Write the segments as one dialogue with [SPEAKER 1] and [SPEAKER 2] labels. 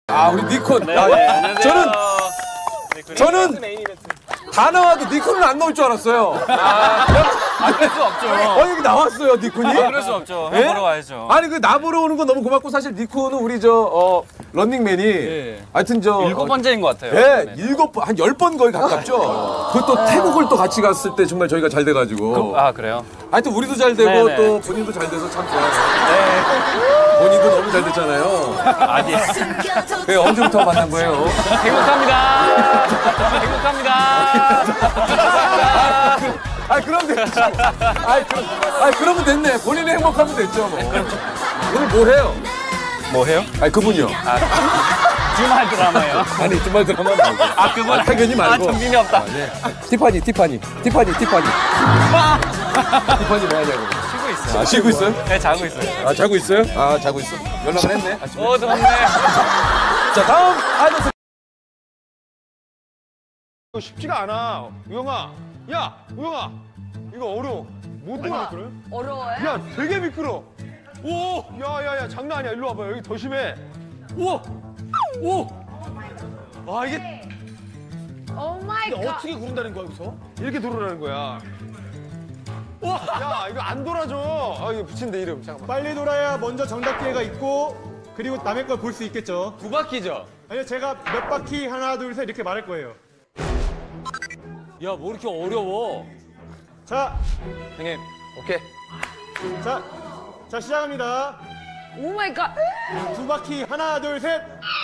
[SPEAKER 1] 아, 우리 니콘.
[SPEAKER 2] 네,
[SPEAKER 1] 야,
[SPEAKER 2] 안녕하세요.
[SPEAKER 1] 저는 다 나와도 니콘은 안 나올 줄 알았어요.
[SPEAKER 2] 그럴 수 없죠.
[SPEAKER 1] 여기 나왔어요, 니콘이?
[SPEAKER 2] 그럴 수 없죠.
[SPEAKER 1] 예?
[SPEAKER 2] 보러 와야죠.
[SPEAKER 1] 아니, 그 나 보러 오는 건 너무 고맙고, 사실 니콘은 우리 런닝맨이.
[SPEAKER 2] 예.
[SPEAKER 1] 하여튼
[SPEAKER 2] 7번째인 것 같아요.
[SPEAKER 1] 예,
[SPEAKER 2] 네.
[SPEAKER 1] 7번, 한 10번 거의 가깝죠. 그 또 태국을 또 같이 갔을 때 정말 저희가 잘 돼가지고.
[SPEAKER 2] 아, 그래요?
[SPEAKER 1] 하여튼 우리도 잘 되고
[SPEAKER 2] 네네.
[SPEAKER 1] 또 본인도 잘 돼서 참 좋아요. 네. 본인도 너무 잘 됐잖아요.
[SPEAKER 2] 아니.
[SPEAKER 1] 네, 언제부터 만난 거예요?
[SPEAKER 2] 행복합니다. 행복합니다.
[SPEAKER 1] 그럼 됐죠. 그러면 됐네. 본인이 행복하면 됐죠, 뭐. 오늘 뭐 해요?
[SPEAKER 2] 뭐 해요?
[SPEAKER 1] 그분이요.
[SPEAKER 2] 주말 드라마예요.
[SPEAKER 1] 아니, 주말 드라마 말고.
[SPEAKER 2] 그분.
[SPEAKER 1] 태균이 말고.
[SPEAKER 2] 정신이 없다.
[SPEAKER 1] 네. 티파니 뭐 하냐고.
[SPEAKER 2] 쉬고 있어요.
[SPEAKER 1] 쉬고 있어요?
[SPEAKER 2] 네, 자고 있어요.
[SPEAKER 1] 자고 있어요? 자고 있어. 연락을 했네.
[SPEAKER 2] 덥네.
[SPEAKER 1] 자, 다음 아이돌.
[SPEAKER 3] 이거 쉽지가 않아. 우영아. 야, 우영아. 이거 어려워. 못 들어.
[SPEAKER 4] 어려워요?
[SPEAKER 3] 야, 되게 미끄러. 오! 야, 장난 아니야. 일로 와봐. 여기 더 심해. 오! 와, 이게
[SPEAKER 4] 오 마이 갓.
[SPEAKER 3] 어떻게 구른다는 거야, 여기서? 이렇게 돌으라는 거야. 와! 야, 이거 안 돌아줘. 이거 붙인대, 이름. 잠깐만.
[SPEAKER 5] 빨리 돌아야 먼저 정답 기회가 있고 그리고 남의 걸 볼 수 있겠죠.
[SPEAKER 3] 2바퀴죠?
[SPEAKER 5] 아니요, 제가 몇 바퀴 하나 둘 셋 이렇게 말할 거예요.
[SPEAKER 3] 야, 뭐 이렇게 어려워.
[SPEAKER 5] 자,
[SPEAKER 3] 형님, 오케이.
[SPEAKER 5] 자 시작합니다.
[SPEAKER 4] 오 마이 갓.
[SPEAKER 5] 2바퀴 하나 둘 셋.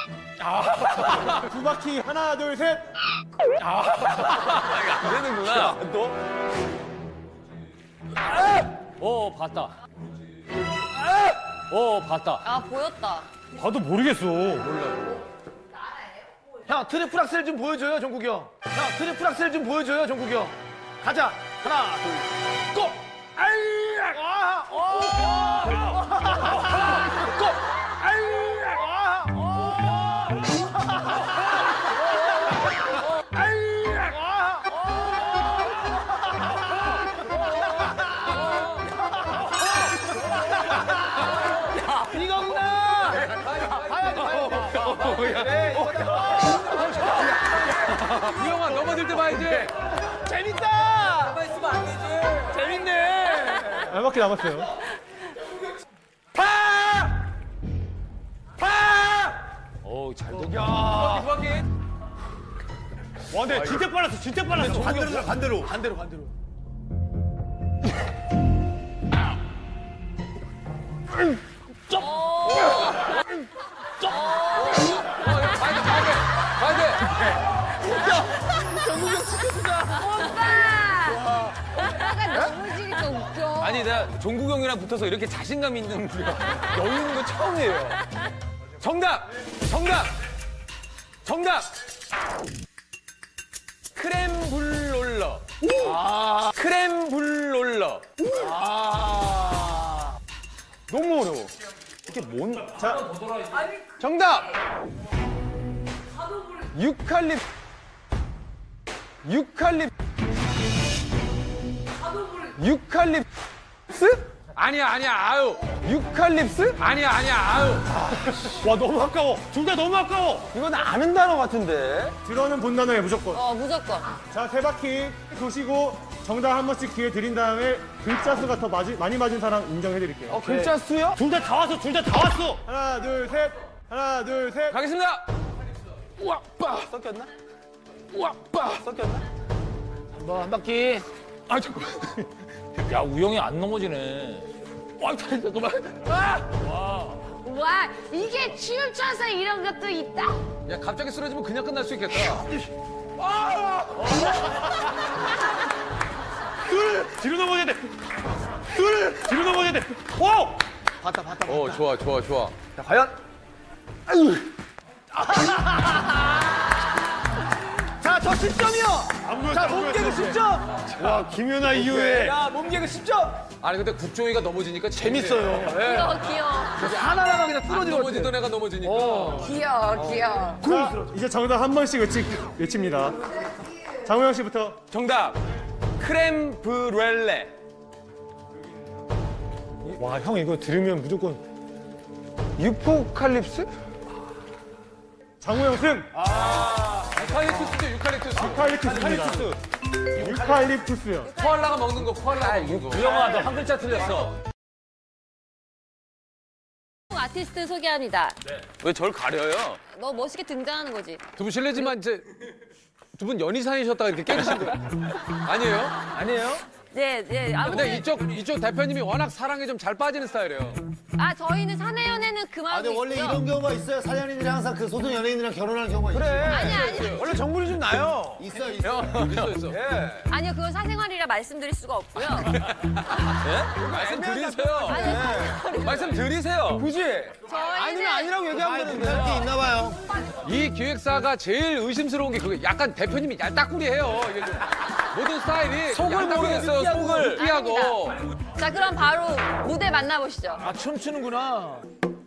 [SPEAKER 5] 2바퀴 하나 둘 셋.
[SPEAKER 3] 안 되는구나. 너? 봤다. 봤다.
[SPEAKER 4] 아 보였다.
[SPEAKER 3] 봐도 모르겠어. 몰라. 형, 트리플 악셀 좀 보여줘요, 정국이 형. 트리플 악셀 좀 보여줘요, 정국이 형. 가자. 하나, 둘, 고! 아이야! 고! 아이야! 이거구나! 봐야지.
[SPEAKER 1] 우영아, 넘어질 때 봐야지.
[SPEAKER 3] 재밌다! 가만 있으면 안 되지. 재밌네.
[SPEAKER 5] 한 바퀴 남았어요.
[SPEAKER 3] 잘 야. 와, 근데 진짜 빨랐어. 반대로.
[SPEAKER 4] 오빠가 넘어지니까 웃겨.
[SPEAKER 3] 아니, 내가 종국 형이랑 붙어서 이렇게 자신감 있는 여유 있는 거 처음이에요. 정답! 크렘불롤러. 크렘불롤러. 너무 어려워. 이게 뭔?
[SPEAKER 5] 자,
[SPEAKER 3] 정답! 유칼립스? 아니야, 아유. 유칼립스? 아니야, 아유. 와, 너무 아까워. 둘 다 너무 아까워. 이건 아는 단어 같은데.
[SPEAKER 5] 들어는 본 단어에 무조건.
[SPEAKER 4] 무조건.
[SPEAKER 5] 자, 3바퀴 도시고 정답 한 번씩 기회 드린 다음에 글자 수가 더 많이 맞은 사람 인정해 드릴게요.
[SPEAKER 3] 글자 수요? 둘 다 다 왔어.
[SPEAKER 5] 하나, 둘, 셋. 하나, 둘, 셋.
[SPEAKER 3] 가겠습니다. 우와, 빠. 섞였나?
[SPEAKER 6] 뭐 한 바퀴.
[SPEAKER 3] 잠깐만.
[SPEAKER 6] 야, 우영이 안 넘어지네.
[SPEAKER 3] 잠깐만.
[SPEAKER 4] 와 이게 춤춰서 이런 것도 있다.
[SPEAKER 1] 야, 갑자기 쓰러지면 그냥 끝날 수 있겠다.
[SPEAKER 3] 뒤로 넘어져야 돼. 뒤로 넘어져야 돼. 오! 봤다.
[SPEAKER 1] 좋아.
[SPEAKER 3] 자, 과연? 자, 저 10점이요. 자, 몸개그 10점. 와, 김연아 이후에. 야, 몸개그 10점.
[SPEAKER 1] 아니, 근데 국종이가 넘어지니까
[SPEAKER 3] 재밌어요.
[SPEAKER 4] 귀여워.
[SPEAKER 3] 하나하나 그냥
[SPEAKER 1] 안
[SPEAKER 3] 뚫어지고.
[SPEAKER 1] 넘어지던 애가 넘어지니까.
[SPEAKER 4] 귀여워.
[SPEAKER 5] 자, 이제 정답 한 번씩 외칩니다. 장우영 씨부터.
[SPEAKER 3] 정답. 크렘브렐레.
[SPEAKER 5] 와, 형 이거 들으면 무조건
[SPEAKER 3] 유포칼립스?
[SPEAKER 5] 장우영 승.
[SPEAKER 1] 유칼립투스죠, 유칼립투스.
[SPEAKER 5] 유칼립투스입니다. 유칼립투스요.
[SPEAKER 1] 코알라가 먹는 거, 코알라가 먹는 거.
[SPEAKER 6] 우영아, 너 한 글자 틀렸어.
[SPEAKER 4] 아티스트 소개합니다.
[SPEAKER 2] 왜 절 가려요?
[SPEAKER 4] 너 멋있게 등장하는 거지.
[SPEAKER 1] 두 분 실례지만 이제 두 분 연희 사이셨다가 이렇게 깨지신 거예요? 아니에요?
[SPEAKER 6] 아니에요?
[SPEAKER 4] 네, 네.
[SPEAKER 1] 근데 이쪽 대표님이 워낙 사랑에 좀 잘 빠지는 스타일이에요.
[SPEAKER 4] 저희는 사내 연애는 그만하고
[SPEAKER 7] 근데 원래
[SPEAKER 4] 있고요.
[SPEAKER 7] 이런 경우가 있어요. 사연인들이 항상 그 소속 연예인이랑 결혼하는 경우가 있어요.
[SPEAKER 4] 아니.
[SPEAKER 3] 원래 정물이 좀 나요.
[SPEAKER 7] 있어.
[SPEAKER 1] 있어.
[SPEAKER 4] 아니요, 그건 사생활이라 말씀드릴 수가 없고요.
[SPEAKER 1] 말씀 드리세요. 말씀 드리세요.
[SPEAKER 3] 굳이
[SPEAKER 4] 저희는
[SPEAKER 3] 아니면 아니라고 얘기하면 되는데.
[SPEAKER 7] 게 있나 봐요.
[SPEAKER 1] 이 기획사가 제일 의심스러운 게 그게 약간 대표님이 얄딱구리해요. 이게 좀 모든 스타일이 속을 모르겠어요. 속을 끼하고.
[SPEAKER 4] 자, 그럼 바로 무대 만나보시죠.
[SPEAKER 3] 아, 춤추는구나.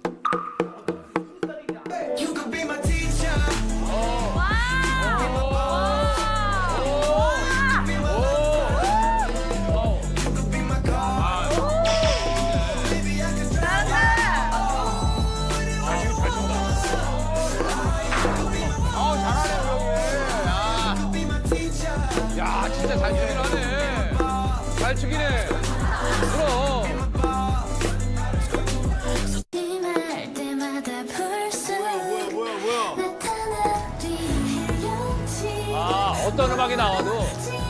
[SPEAKER 1] 야, 진짜 잘 추긴 하네. 잘 추긴 해. 그럼.
[SPEAKER 8] 할 때마다 벌써 나타나 뒤에 헤엄치
[SPEAKER 6] 어떤 음악이 나와도.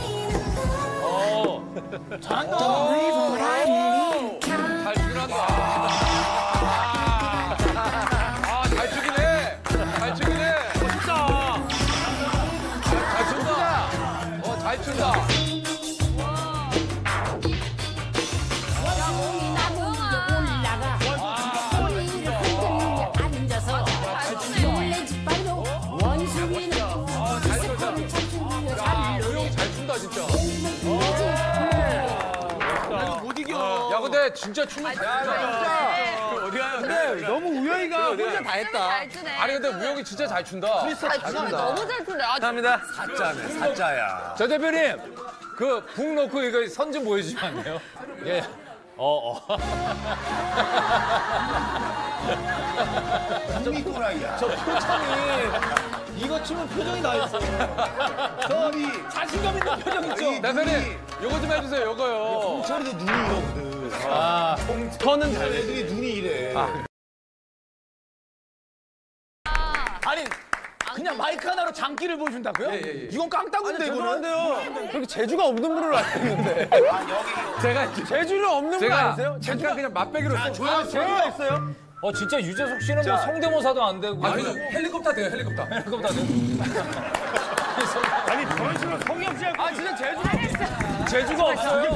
[SPEAKER 1] 잘 추긴 한다. 잘 추긴 해. 잘 추긴 해.
[SPEAKER 6] 진짜.
[SPEAKER 1] 잘 춘다. 잘 춘다. 우영이 잘 춘다, 진짜.
[SPEAKER 3] 못 이겨.
[SPEAKER 1] 야, 근데 진짜 춤을 잘 춘다.
[SPEAKER 3] 근데 너무 우영이가 혼자 다 했다.
[SPEAKER 4] 잘 추네.
[SPEAKER 1] 아니, 근데 우영이 진짜 잘 춘다.
[SPEAKER 4] 너무 잘 추네.
[SPEAKER 2] 감사합니다.
[SPEAKER 7] 사자야.
[SPEAKER 6] 저 대표님, 그 북 놓고 이거 선 좀 보여주시면 안 돼요? 예.
[SPEAKER 7] 한미 또라이야.
[SPEAKER 3] 저 표정이 이거 추면 표정이 나 있어. 저기 자신감 있는 표정 있죠.
[SPEAKER 1] 대표님, 요거 좀 해주세요, 요거요.
[SPEAKER 7] 홍철이도 눈이 이러거든.
[SPEAKER 3] 저는 잘 돼.
[SPEAKER 7] 애들이 눈이 이래.
[SPEAKER 3] 아니 그냥 마이크 하나로 장기를 보여준다고요?
[SPEAKER 1] 예.
[SPEAKER 3] 이건 깡따구인데 이거는. 죄송한데요. 그렇게 재주가 없는 분으로 알고 있는데.
[SPEAKER 1] 제가
[SPEAKER 3] 재주는 없는 분
[SPEAKER 1] 제가
[SPEAKER 3] 아니세요?
[SPEAKER 1] 잠깐 그냥 맛배기로
[SPEAKER 3] 재주가 있어요?
[SPEAKER 6] 진짜 유재석 씨는 뭐 성대모사도 안 되고.
[SPEAKER 1] 아니, 헬리콥터 돼요, 헬리콥터.
[SPEAKER 6] 헬리콥터 안 되고.
[SPEAKER 3] 아니 저런 식으로 성의 없이 하고. 아 진짜 재주가 없어.
[SPEAKER 6] 재주가 없어요.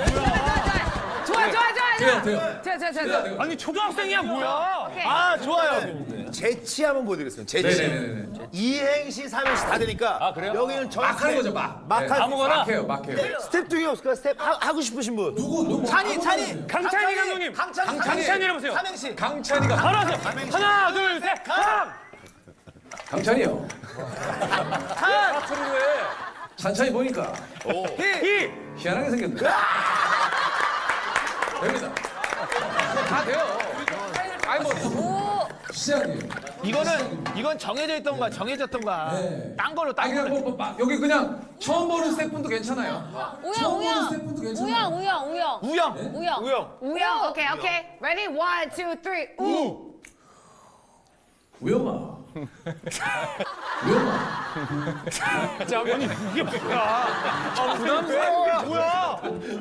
[SPEAKER 1] 돼요.
[SPEAKER 3] 아니 초등학생이야 뭐야? 아 좋아요.
[SPEAKER 7] 재치 한번 보여드리겠습니다. 재치.
[SPEAKER 1] 네네네.
[SPEAKER 7] 이행시, 삼행시 다 되니까.
[SPEAKER 6] 그래요?
[SPEAKER 7] 여기는 전
[SPEAKER 1] 막 하는 거죠, 막.
[SPEAKER 7] 막 할-
[SPEAKER 6] 아무거나.
[SPEAKER 1] 막해요.
[SPEAKER 7] 스텝 중에 없을까요? 스텝 하고 싶으신 분. 누구? 찬이.
[SPEAKER 3] 강찬이 감독님. 강찬이라고 하세요.
[SPEAKER 7] 삼행시.
[SPEAKER 1] 강찬이가.
[SPEAKER 3] 바로 하세요. 하나 둘 셋.
[SPEAKER 1] 강찬이요.
[SPEAKER 6] 사투리를 해.
[SPEAKER 1] 찬찬히 보니까
[SPEAKER 3] 이.
[SPEAKER 1] 희한하게 생겼네. 됩니다. 다 돼요. 아니 뭐 시작이에요.
[SPEAKER 3] 이건 정해져 있던 거야. 정해졌던 거야. 딴 걸로 딴
[SPEAKER 1] 아니
[SPEAKER 3] 걸로.
[SPEAKER 1] 그냥 뭐 여기 그냥 처음 보는 스태프분도 괜찮아요. 처음 보는 스태프분도 괜찮아요.
[SPEAKER 3] 우영.
[SPEAKER 4] 오케이. Ready? 1, 2, 3. 우.
[SPEAKER 1] 우영아.
[SPEAKER 3] 아니 이게 뭐야? 부담스러워. 뭐야?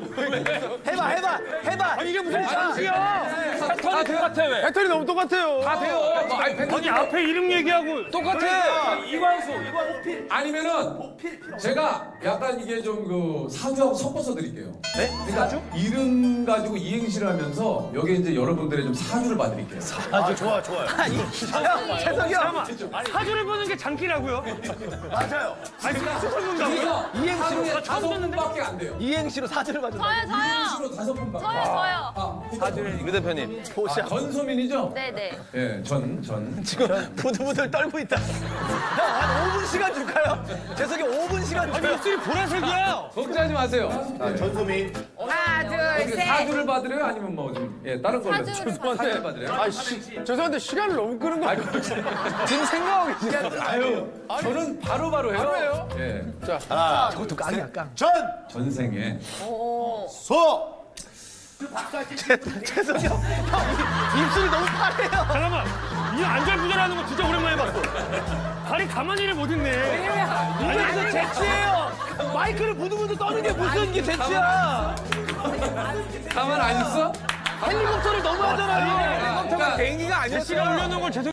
[SPEAKER 3] 해봐. 아니 이게 무슨 장치야?
[SPEAKER 6] 패턴이 똑같아 왜?
[SPEAKER 3] 배터리 너무 똑같아요.
[SPEAKER 1] 다 돼요. 뭐
[SPEAKER 3] 아니 앞에 이름 얘기하고
[SPEAKER 1] 똑같아.
[SPEAKER 3] 이광수.
[SPEAKER 1] 아니면은 제가 약간 이게 좀 그 사주하고 섞어서 드릴게요. 네? 그러니까 이름 가지고 이행시를 하면서 여기 이제 여러분들의 좀 사주를 봐드릴게요.
[SPEAKER 7] 좋아요.
[SPEAKER 3] 재석이 형. 사주를 보는 게 장기라고요?
[SPEAKER 7] 맞아요.
[SPEAKER 3] 아니 수술문가고요?
[SPEAKER 1] 그래서 하루에 5분밖에 안 돼요.
[SPEAKER 3] 이행시로 사주를 봐준다.
[SPEAKER 4] 저요.
[SPEAKER 1] 이행시로 5분밖에.
[SPEAKER 4] 저요.
[SPEAKER 2] 유 대표님.
[SPEAKER 1] 전소민이죠?
[SPEAKER 4] 네네.
[SPEAKER 1] 예, 전.
[SPEAKER 3] 지금 부들부들 떨고 있다. 형, 한 5분 시간 줄까요? 재석이 5분 시간 줄까요? 아니, 입술이 보라색이야.
[SPEAKER 1] 걱정하지 마세요.
[SPEAKER 7] 전소민.
[SPEAKER 4] 하나, 둘,
[SPEAKER 1] 어떻게
[SPEAKER 4] 셋.
[SPEAKER 1] 사주를 받으래요? 아니면 뭐 좀, 다른 걸로?
[SPEAKER 4] 사주를
[SPEAKER 1] 사주를 받으래요?
[SPEAKER 6] 죄송한데 시간을 너무 끄는 거 아니에요? 지금 생각하고 계시죠?
[SPEAKER 1] 아유, 저는 바로바로 해요.
[SPEAKER 6] 바로예요?
[SPEAKER 1] 예.
[SPEAKER 7] 하나,
[SPEAKER 3] 그것도 깡이야, 깡.
[SPEAKER 1] 전생에.
[SPEAKER 7] 소.
[SPEAKER 3] 죄송해요. 형, 입술이 너무 파래요.
[SPEAKER 5] 잠깐만. 이 안절부절하는 거 진짜 오랜만에 봤어. 다리 가만히를 못 있네.
[SPEAKER 3] 이게 무슨 재치예요. 마이크를 부들부들 떠는 게 무슨 이게 재치야.
[SPEAKER 1] 가만 안 있어?
[SPEAKER 3] 헬리콥터를 너무 하잖아요.
[SPEAKER 1] 그러니까
[SPEAKER 6] 비행기가 아니었어요.
[SPEAKER 5] 제가 올려놓은 걸 죄송.